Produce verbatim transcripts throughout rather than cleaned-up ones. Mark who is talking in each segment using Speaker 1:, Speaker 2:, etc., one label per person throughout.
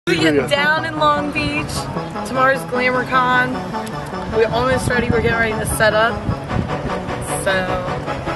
Speaker 1: We get down in Long Beach. Tomorrow's GlamourCon. We're almost ready. We're getting ready to set up. So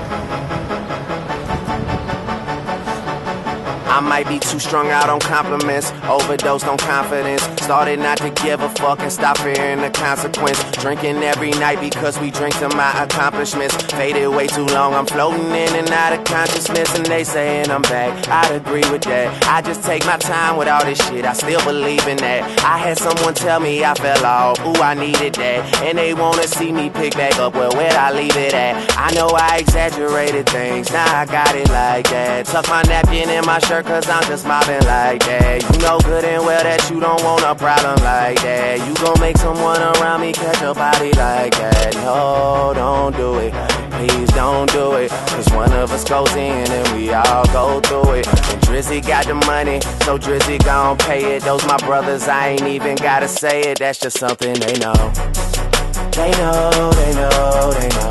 Speaker 2: I might be too strung out on compliments, overdosed on confidence. Started not to give a fuck and stop fearing the consequence. Drinking every night because we drink to my accomplishments. Faded way too long, I'm floating in and out of consciousness. And they saying I'm back, I'd agree with that. I just take my time with all this shit, I still believe in that. I had someone tell me I fell off, ooh I needed that. And they wanna see me pick back up, well where'd I leave it at? I know I exaggerated things, now I got it like that. Tuck my napkin in my shirt cause I'm just mobbing like that. You know good and well that you don't want a problem like that. You gon' make someone around me catch a body like that. No, don't do it, please don't do it. Cause one of us goes in and we all go through it. And Drizzy got the money, so Drizzy gon' pay it. Those my brothers, I ain't even gotta say it. That's just something they know. They know, they know, they know.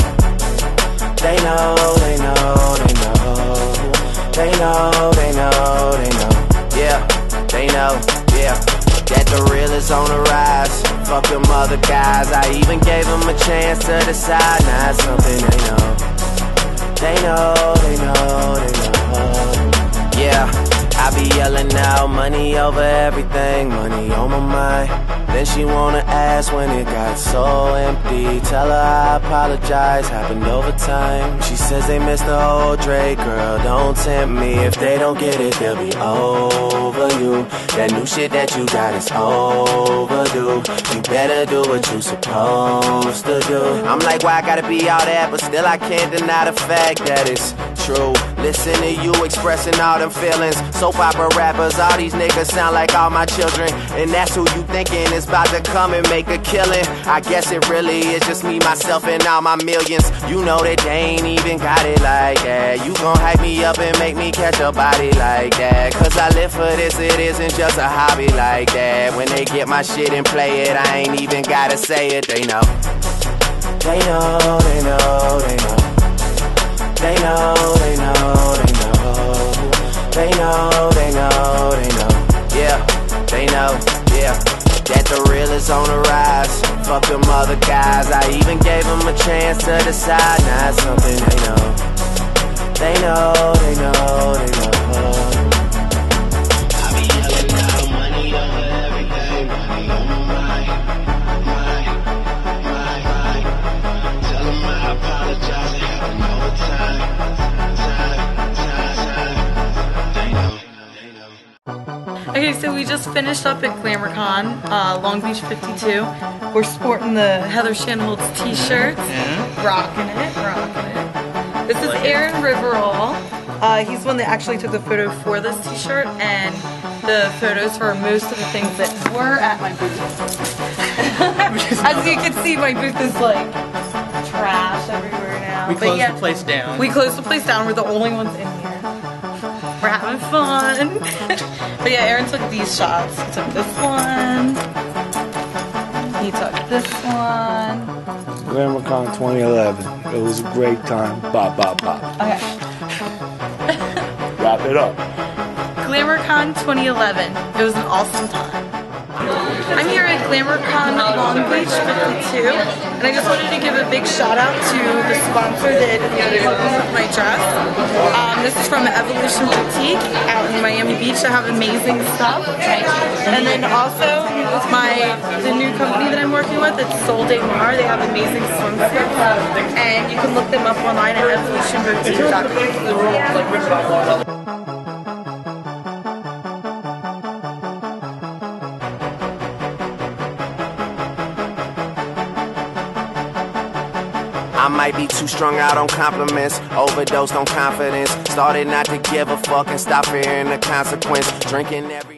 Speaker 2: They know, they know, they know. They know, they know, they know. Yeah, they know, yeah. That the real is on the rise. Fuck them other guys. I even gave them a chance to decide. Now it's something they know. They know, they know, they know. Yeah. I be yelling out, money over everything, money on my mind. Then she wanna ask when it got so empty. Tell her I apologize, happened over time. She says they miss the old Drake, girl, don't tempt me. If they don't get it, they'll be over you. That new shit that you got is overdue. You better do what you supposed to do. I'm like, why I gotta be all that, but still I can't deny the fact that it's true. Listen to you expressing all them feelings. Soap opera rappers, all these niggas sound like all my children. And that's who you thinking is about to come and make a killing. I guess it really is just me, myself, and all my millions. You know that they ain't even got it like that. You gon' hype me up and make me catch a body like that. Cause I live for this, it isn't just a hobby like that. When they get my shit and play it, I ain't even gotta say it, they know. They know, they know, they know. They know, they know, they know. They know, they know, they know. Yeah, they know, yeah. That the real is on the rise. Fuck them other guys. I even gave them a chance to decide. Now it's something they know. They know, they know, they know. I be yelling out money over everything. Money on my mind. Mind, mind, mind. Tell them I apologize. It happened all the time. Time, time, time. They know, they know.
Speaker 1: Okay, so we just finished up at GlamourCon, uh, Long Beach fifty-two. We're sporting the Heather Shanholtz t-shirts.
Speaker 3: Yeah.
Speaker 1: Rocking it, rocking it. This is Aaron Riverall. Uh, he's the one that actually took the photo for this t-shirt and the photos for most of the things that were at my booth. As you can see, my booth is like trash everywhere now.
Speaker 3: We
Speaker 1: But
Speaker 3: closed
Speaker 1: yeah,
Speaker 3: the place down.
Speaker 1: We closed the place down. We're the only ones in here. We're having fun. But yeah, Aaron took these shots. He took this one. He took this one.
Speaker 4: GlamourCon twenty eleven. It was a great time. Bop, bop, bop.
Speaker 1: Okay.
Speaker 4: Wrap it up.
Speaker 1: GlamourCon twenty eleven. It was an awesome time. I'm here at GlamourCon Long Beach fifty-two, and I just wanted to give a big shout out to the sponsor that helped me with my dress. Um, this is from Evolution Boutique out in Miami Beach. They have amazing stuff. And then also my the new company that I'm working with, it's Sol de Mar. They have amazing swimsuits, and you can look them up online at evolution boutique dot com.
Speaker 2: I might be too strung out on compliments, overdosed on confidence. Started not to give a fuck and stop fearing the consequence. Drinking every